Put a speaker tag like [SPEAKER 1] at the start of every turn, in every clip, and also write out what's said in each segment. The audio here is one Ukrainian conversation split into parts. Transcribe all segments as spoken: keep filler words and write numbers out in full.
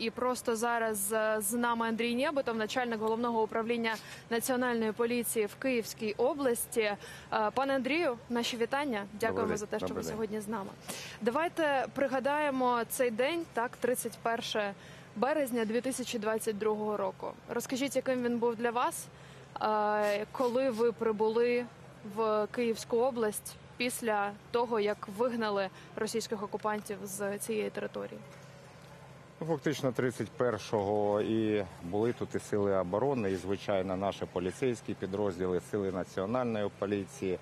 [SPEAKER 1] І просто зараз з нами Андрій Нєбитов, начальник головного управління Національної поліції в Київській області. Пане Андрію, наші вітання. Дякуємо за те, що ви сьогодні з нами. Давайте пригадаємо цей день, так, тридцять перше березня дві тисячі двадцять другого року. Розкажіть, яким він був для вас, коли ви прибули в Київську область після того, як вигнали російських окупантів з цієї території?
[SPEAKER 2] Фактично тридцять першого і були тут і сили оборони, і, звичайно, наші поліцейські підрозділи, сили Національної поліції.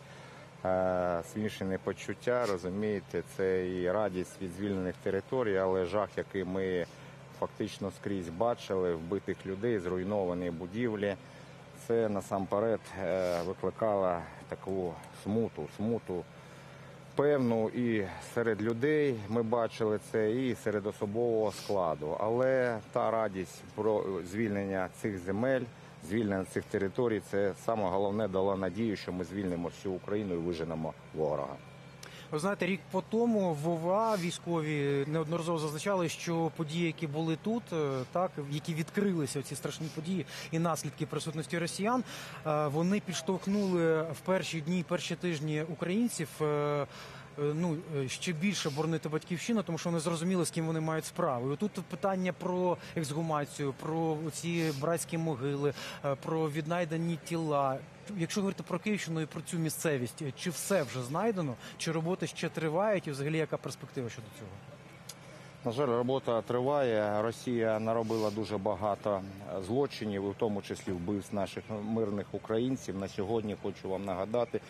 [SPEAKER 2] Смішані почуття, розумієте, це і радість від звільнених територій, але жах, який ми фактично скрізь бачили, вбитих людей, зруйновані будівлі, це насамперед викликало таку смуту, смуту певну і серед людей ми бачили це, і серед особового складу. Але та радість про звільнення цих земель, звільнення цих територій, це саме головне дало надію, що ми звільнимо всю Україну і виженемо ворога.
[SPEAKER 3] Ви знаєте, рік по тому в ОВА військові неодноразово зазначали, що події, які були тут, так, які відкрилися, ці страшні події і наслідки присутності росіян, вони підштовхнули в перші дні, перші тижні українців ну, ще більше боронити батьківщину, тому що вони зрозуміли, з ким вони мають справу. І тут питання про ексгумацію, про ці братські могили, про віднайдені тіла. Якщо говорити про Київщину і про цю місцевість, чи все вже знайдено, чи роботи ще тривають, і взагалі яка перспектива щодо цього?
[SPEAKER 2] На жаль, робота триває. Росія наробила дуже багато злочинів, в тому числі вбивств наших мирних українців. На сьогодні, хочу вам нагадати,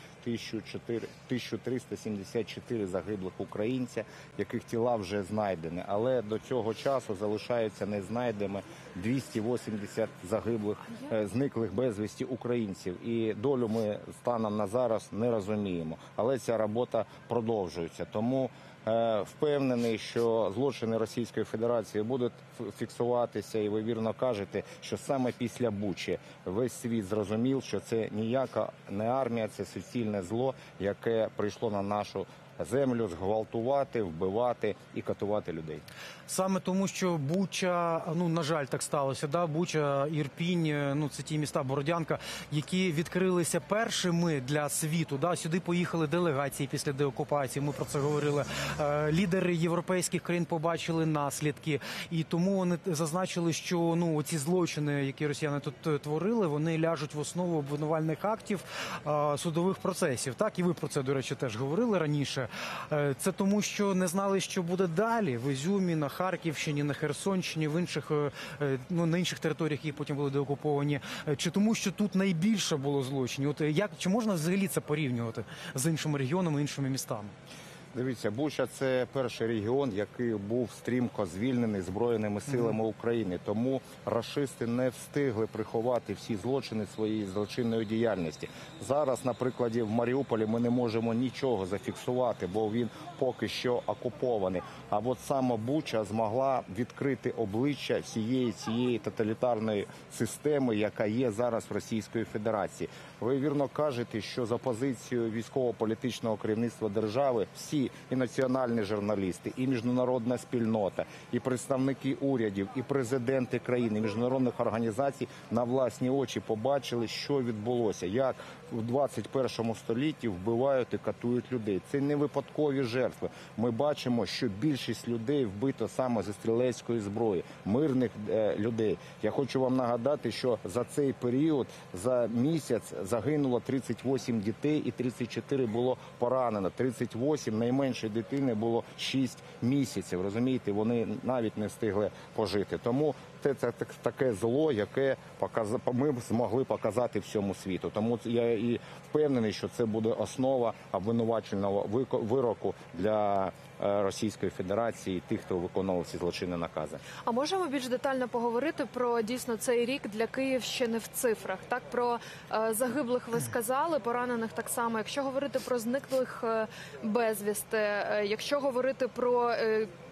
[SPEAKER 2] тисячу триста сімдесят чотири загиблих українця, яких тіла вже знайдені. Але до цього часу залишаються незнайденими двісті вісімдесят загиблих, зниклих безвісті українців. І долю ми станом на зараз не розуміємо. Але ця робота продовжується. Тому впевнений, що злочини Російської Федерації будуть фіксуватися, і ви вірно кажете, що саме після Бучі весь світ зрозумів, що це ніяка не армія, це суцільне зло, яке прийшло на нашу землю зґвалтувати, вбивати і катувати людей.
[SPEAKER 3] Саме тому, що Буча, ну, на жаль, так сталося, да? Буча, Ірпінь, ну, це ті міста, Бородянка, які відкрилися першими для світу, да? Сюди поїхали делегації після деокупації, ми про це говорили. Е, лідери європейських країн побачили наслідки, і тому вони зазначили, що, ну, ці злочини, які росіяни тут творили, вони ляжуть в основу обвинувальних актів, е, судових процесів. Так, і ви про це, до речі, теж говорили раніше. Це тому, що не знали, що буде далі в Ізюмі, на Харківщині, на Херсонщині, в інших, ну, на інших територіях, які потім були деокуповані. Чи тому, що тут найбільше було злочинів? От як, чи можна взагалі це порівнювати з іншими регіонами, іншими містами?
[SPEAKER 2] Дивіться, Буча – це перший регіон, який був стрімко звільнений Збройними силами України. Тому рашисти не встигли приховати всі злочини своєї злочинної діяльності. Зараз, на прикладі в Маріуполі, ми не можемо нічого зафіксувати, бо він поки що окупований. А от саме Буча змогла відкрити обличчя всієї цієї тоталітарної системи, яка є зараз в Російської Федерації. Ви вірно кажете, що за позицією військово-політичного керівництва держави всі і національні журналісти, і міжнародна спільнота, і представники урядів, і президенти країн, і міжнародних організацій на власні очі побачили, що відбулося, як в двадцять першому столітті вбивають і катують людей. Це не випадкові жертви. Ми бачимо, що більшість людей вбито саме зі стрілецької зброї, мирних е, людей. Я хочу вам нагадати, що за цей період, за місяць загинуло тридцять вісім дітей і тридцять чотири було поранено. тридцять вісім найменшої дитини було шість місяців. Розумієте, вони навіть не встигли пожити. Тому це, це таке зло, яке показ... ми змогли показати всьому світу. Тому я і впевнений, що це буде основа обвинувачувального вироку для Російської Федерації і тих, хто виконував ці злочинні накази.
[SPEAKER 1] А можемо більш детально поговорити про дійсно цей рік для Київщини в цифрах? Так, про е, загиблих ви сказали, поранених так само. Якщо говорити про зниклих е, безвісти, е, якщо говорити про е,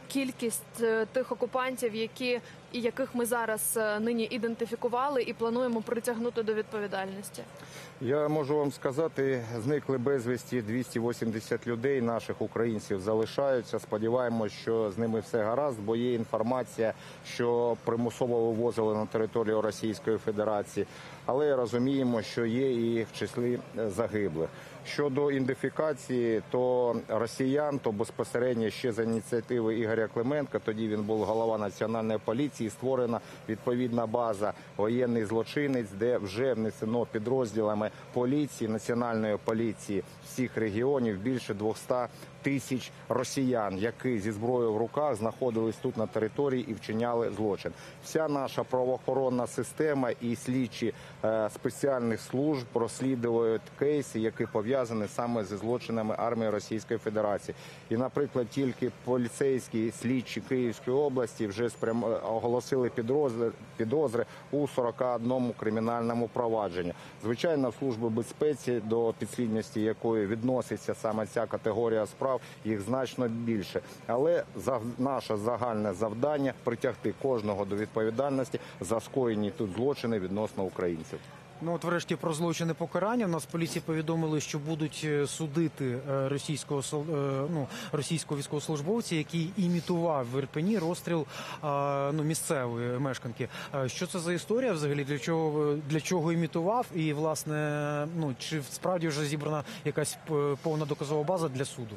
[SPEAKER 1] кількість е, тих окупантів, які і яких ми зараз е, нині ідентифікували і плануємо притягнути до відповідальності?
[SPEAKER 2] Я можу вам сказати, зникли безвісті двісті вісімдесят людей, наших українців залишаються. Сподіваємось, що з ними все гаразд, бо є інформація, що примусово вивозили на територію Російської Федерації. Але розуміємо, що є і в числі загиблих. Щодо ідентифікації, то росіян, то безпосередньо ще за ініціативи Ігоря Клименка, тоді він був голова Національної поліції, створена відповідна база «Воєнний злочинець», де вже внесено підрозділами поліції, Національної поліції всіх регіонів більше двохсот тисяч росіян, які зі зброєю в руках знаходились тут на території і вчиняли злочин. Вся наша правоохоронна система і слідчі е, спеціальних служб розслідують кейси, які пов'язані саме зі злочинами армії Російської Федерації. І, наприклад, тільки поліцейські слідчі Київської області вже спрям... оголосили підозри, підозри у сорока одному кримінальному провадженні. Звичайно, в Службі безпеці, до підслідності якої відноситься саме ця категорія справ, їх значно більше. Але за наше загальне завдання – притягти кожного до відповідальності за скоєні тут злочини відносно українців.
[SPEAKER 3] Ну, от врешті про злочини покарання. У нас в поліції повідомили, що будуть судити російського, ну, російського військовослужбовця, який імітував в Ірпені розстріл ну, місцевої мешканки. Що це за історія взагалі? Для чого, для чого імітував? І, власне, ну, чи справді вже зібрана якась повна доказова база для суду?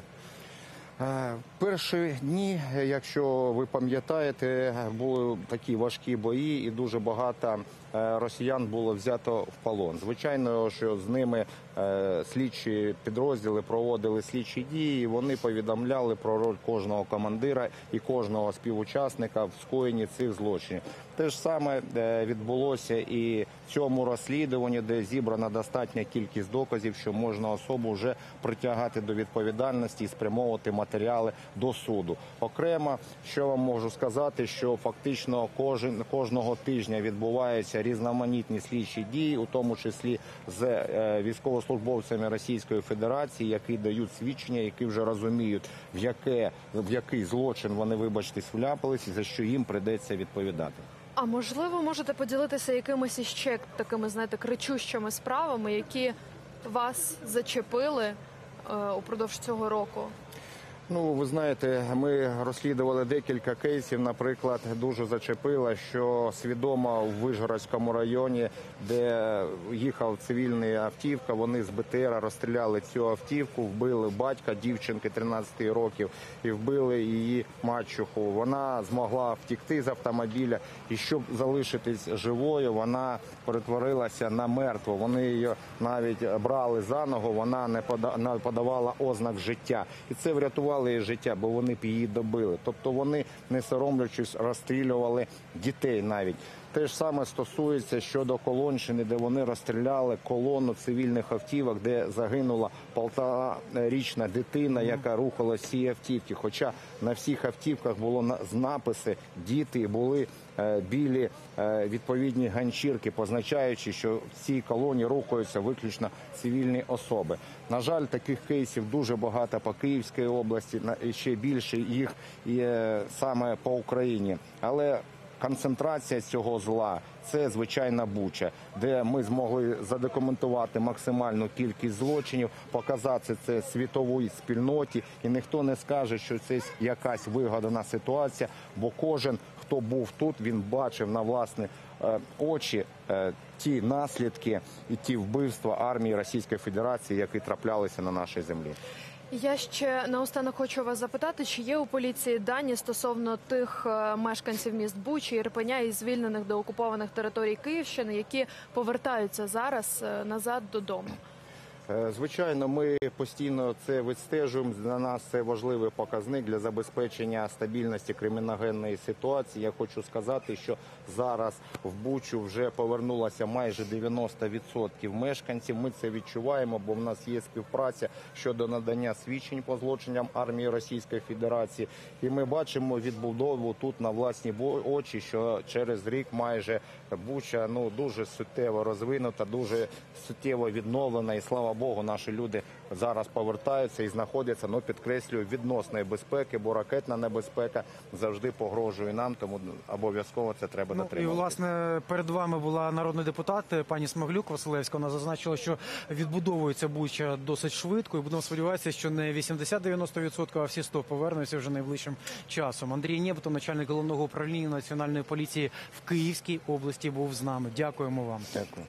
[SPEAKER 2] Перші дні, якщо ви пам'ятаєте, були такі важкі бої і дуже багато росіян було взято в полон. Звичайно, що з ними слідчі підрозділи проводили слідчі дії, вони повідомляли про роль кожного командира і кожного співучасника в скоєнні цих злочинів. Те ж саме відбулося і в цьому розслідуванні, де зібрана достатня кількість доказів, що можна особу вже притягати до відповідальності і спрямовувати матеріали до суду. Окремо, що вам можу сказати, що фактично кожен, кожного тижня відбуваються різноманітні слідчі дії, у тому числі з військовослужбовцями Російської Федерації, які дають свідчення, які вже розуміють, в, яке, в який злочин вони, вибачте, вляпались і за що їм прийдеться відповідати.
[SPEAKER 1] А можливо, можете поділитися якимись іще такими, знаєте, кричущими справами, які вас зачепили е, упродовж цього року?
[SPEAKER 2] Ну, ви знаєте, ми розслідували декілька кейсів. Наприклад, дуже зачепило, що свідомо в Вишгородському районі, де їхав цивільний автівка, вони з БТРа розстріляли цю автівку, вбили батька дівчинки тринадцяти років і вбили її мачуху. Вона змогла втекти з автомобіля і щоб залишитись живою, вона перетворилася на мертву. Вони її навіть брали за ногу, вона не подавала ознак життя. І це врятувало її життя, бо вони б її добили. Тобто вони, не соромлячись, розстрілювали дітей навіть. Те ж саме стосується щодо Колонщини, де вони розстріляли колону цивільних автівок, де загинула полторарічна дитина, яка рухалась в цій автівці. Хоча на всіх автівках було написи «Діти», були білі відповідні ганчірки, позначаючи, що в цій колоні рухаються виключно цивільні особи. На жаль, таких кейсів дуже багато по Київській області, ще більше їх і саме по Україні. Але концентрація цього зла – це звичайна Буча, де ми змогли задокументувати максимальну кількість злочинів, показати це світовій спільноті, і ніхто не скаже, що це якась вигадана ситуація, бо кожен, хто був тут, він бачив на власні е, очі е, ті наслідки і ті вбивства армії Російської Федерації, які траплялися на нашій землі.
[SPEAKER 1] Я ще наостанок хочу вас запитати, чи є у поліції дані стосовно тих мешканців міст Бучі, Ірпеня і звільнених деокупованих територій Київщини, які повертаються зараз назад додому?
[SPEAKER 2] Звичайно, ми постійно це відстежуємо. Для нас це важливий показник для забезпечення стабільності криміногенної ситуації. Я хочу сказати, що зараз в Бучу вже повернулося майже дев'яносто відсотків мешканців. Ми це відчуваємо, бо в нас є співпраця щодо надання свідчень по злочинам армії Російської Федерації. І ми бачимо відбудову тут на власні очі, що через рік майже Буча ну, дуже суттєво розвинута, дуже суттєво відновлена. І слава слава Богу, наші люди зараз повертаються і знаходяться, ну, підкреслюю, відносної безпеки, бо ракетна небезпека завжди погрожує нам, тому обов'язково це треба
[SPEAKER 3] Ну, і,
[SPEAKER 2] дотримувати.
[SPEAKER 3] власне, перед вами була народний депутат пані Смаглюк Василевська. Вона зазначила, що відбудовується Буча досить швидко, і будемо сподіватися, що не вісімдесят-дев'яносто відсотків, а всі сто повернуться вже найближчим часом. Андрій Нєбутов, начальник головного управління Національної поліції в Київській області, був з нами. Дякуємо вам.
[SPEAKER 2] Дякую.